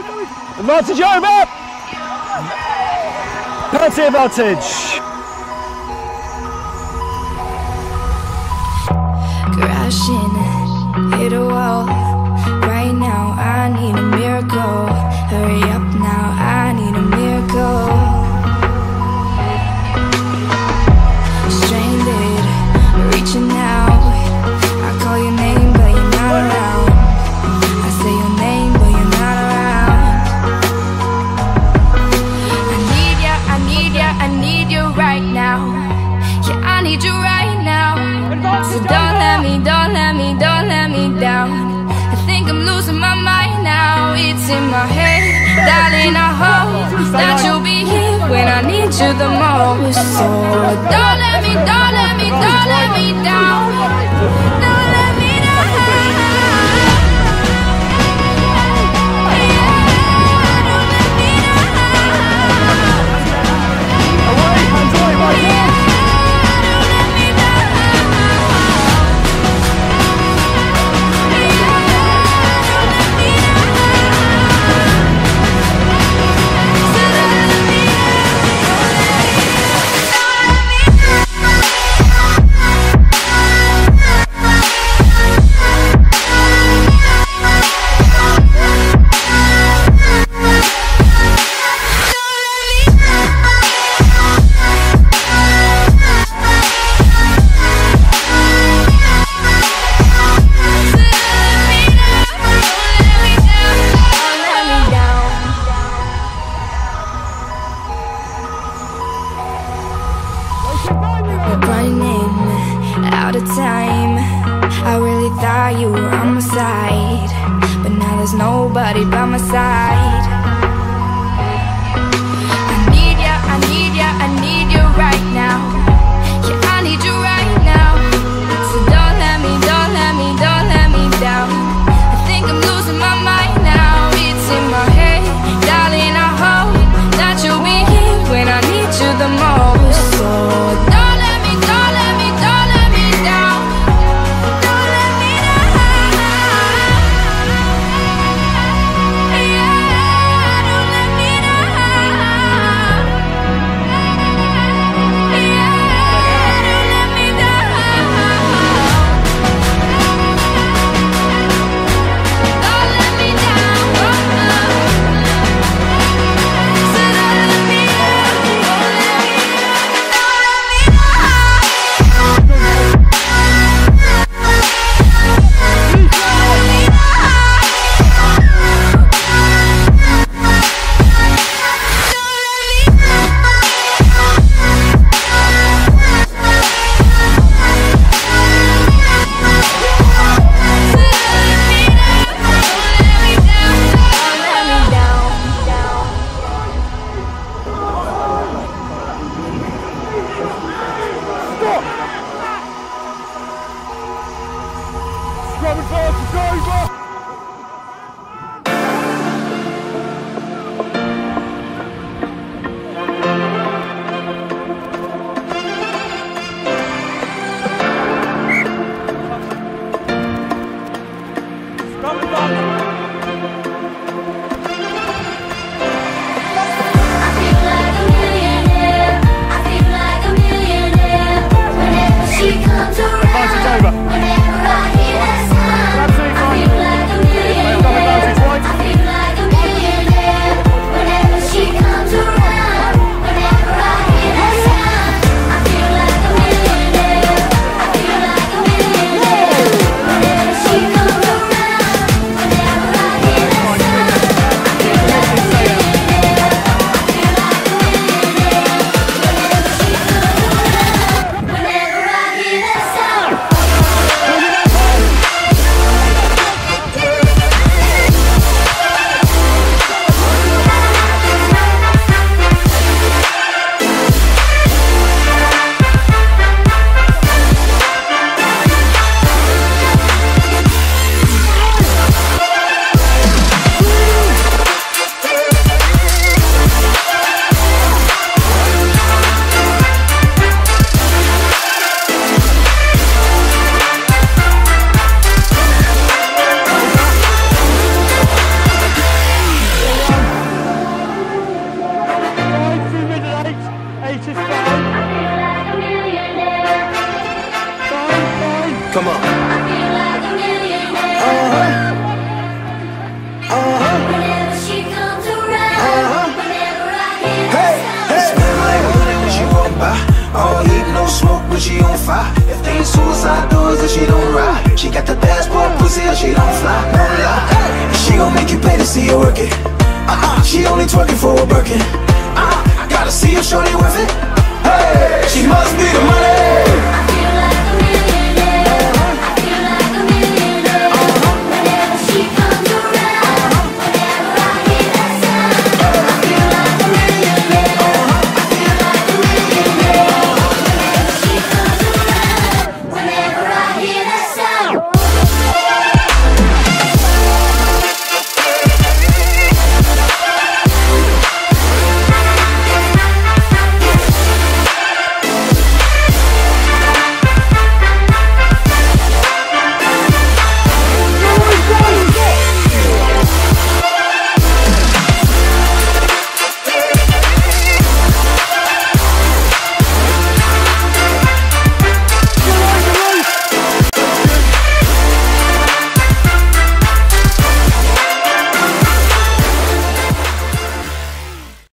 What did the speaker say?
Advantage over! Penalty advantage! Crashing, hit a wall. Right now I need a miracle. Hurry up now, I need a miracle. Stranded, reaching out. I call your name but you're not around. I say your name but you're not around. I need ya, I need ya, I need you right now. Yeah, I need you right now. So don't let me down. I think I'm losing my mind now. It's in my head, darling, I hope that you'll be here when I need you the most. So don't let me down. Don't let me down. Running out of time. I really thought you were on my side, but now there's nobody by my side. I need ya, I need ya, I need you right now. Yeah, I need you right now. So don't let me down. I think I'm losing my mind now. It's in my head, darling, I hope that you'll be here when I need you the most. So don't let me down. Don't let me down. Yeah, don't let me down. Yeah, don't let me down. Don't let me down. So don't let me twerking for a Birkin.